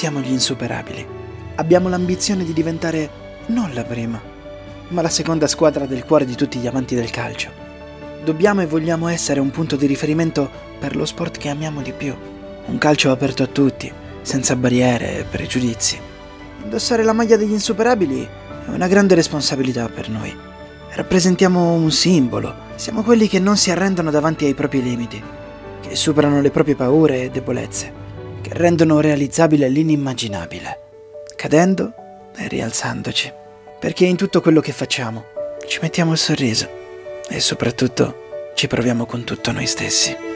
siamo gli insuperabili. Abbiamo l'ambizione di diventare non la prima, ma la seconda squadra del cuore di tutti gli amanti del calcio. Dobbiamo e vogliamo essere un punto di riferimento per lo sport che amiamo di più. Un calcio aperto a tutti, senza barriere e pregiudizi. Indossare la maglia degli insuperabili è una grande responsabilità per noi. Rappresentiamo un simbolo. Siamo quelli che non si arrendono davanti ai propri limiti, che superano le proprie paure e debolezze, che rendono realizzabile l'inimmaginabile, cadendo e rialzandoci. Perché in tutto quello che facciamo ci mettiamo il sorriso e soprattutto ci proviamo con tutto noi stessi.